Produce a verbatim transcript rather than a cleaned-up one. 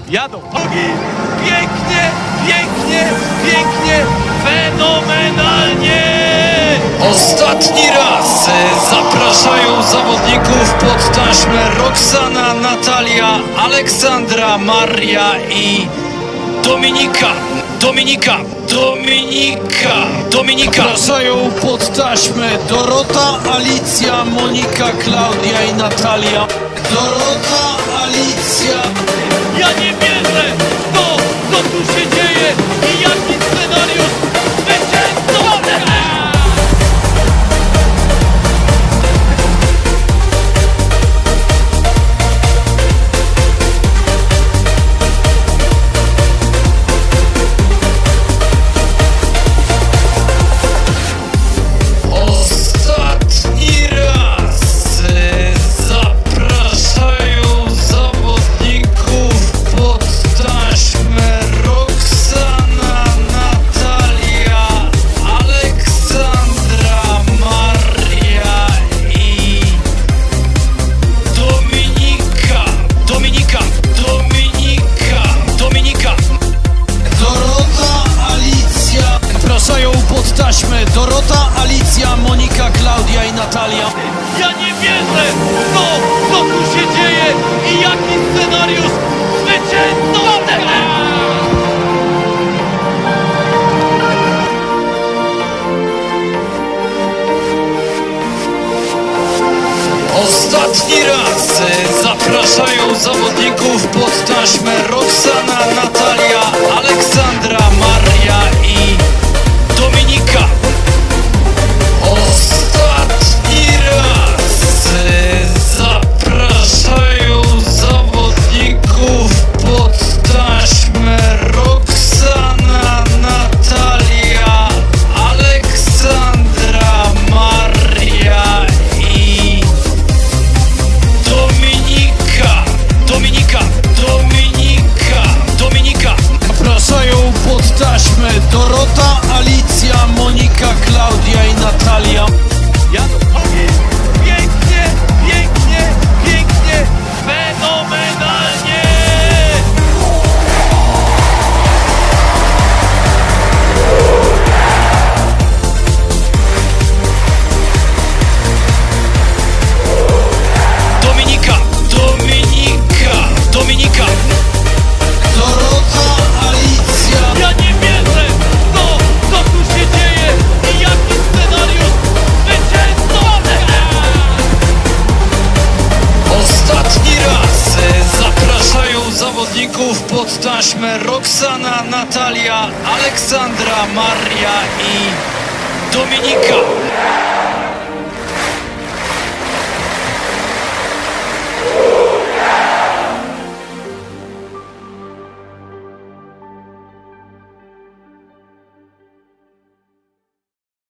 Jadą. Nogi. Pięknie, pięknie, pięknie, fenomenalnie! Ostatni raz zapraszają zawodników pod taśmę Roxana, Natalia, Aleksandra, Maria i Dominika. Dominika, Dominika, Dominika. Zapraszają pod taśmę Dorota, Alicja, Monika, Klaudia i Natalia. Dorota, Alicja. Ja nie wierzę w to, co tu się dzieje i jaki scenariusz zwycięzcą! Pod taśmę Dorota, Alicja, Monika, Klaudia i Natalia. Ja nie wierzę w to, co tu się dzieje i jaki scenariusz zwycięzcą! Ostatni raz zapraszają zawodników pod taśmę Roxana, Natalia, Aleksandra, Maria i Dominika. Ostatni raz zapraszają zawodników pod taśmę Roxana, Natalia, Aleksandra, Maria i Dominika. Dominika, Dominika, Dominika. Zapraszają pod taśmę Dorota, Alicja, Monika, Klaudia i Natalia. Jadą. Pięknie, pięknie, pięknie, fenomenalnie! Dominika, Dominika, Dominika. Dorota, Alicja. Ja nie wierzę w to, co tu się dzieje i jaki scenariusz zwycięzcą! Ostatni raz zapraszają zawodników pod taśmę Roxana, Natalia, Aleksandra, Maria i Dominika.